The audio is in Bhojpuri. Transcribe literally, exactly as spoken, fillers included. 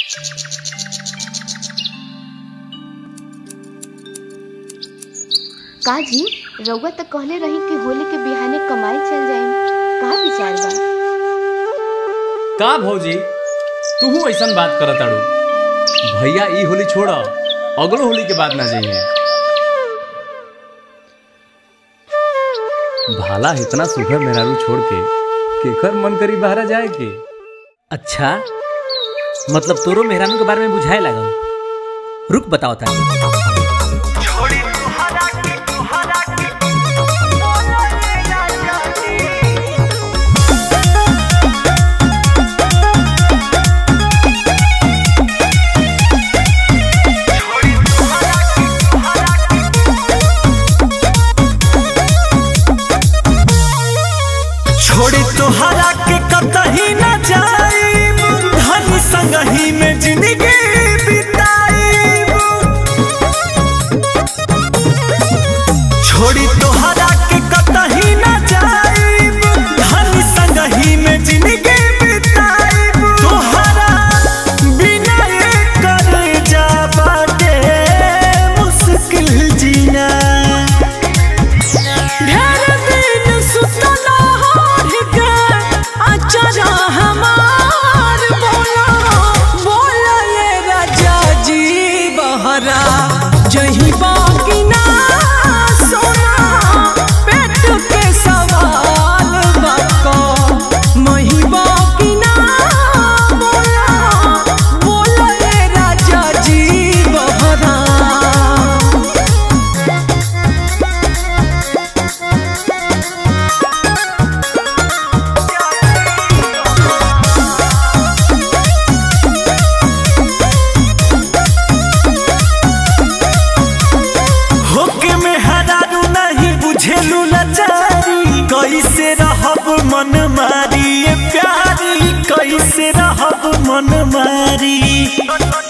काजी रउआ तो कहले रही कि होली के बिहाने कमाई चल जाए, का विचार बा? का भौजी तू ऐसा बात करत आड़ू? भैया ई होली छोड़ अगलो होली के बाद ना जाइए। भाला इतना सुघर मेहरारू छोड़ के केकर मन करी बाहर जाए के। अच्छा मतलब तोरो मेहरानू के बारे में बुझाए लगल। रुक बताओ था। छोड़ी तोहरा के कतही न जाई, धनी संगही में जिंदगी बिताई। छोड़ी तोहरा के कतही न जाई, धनी संगही में जिंदगी बिताई। तोहरा बिना कर जा बाटे मुश्किल जीना। जही बाकी ना सोना पेट के सवाल बाको, मही बाकी ना बोला बोला ये राजा जी बहरा। कैसे रहब मन मारी प्यारी, कैसे रहब मन मारी।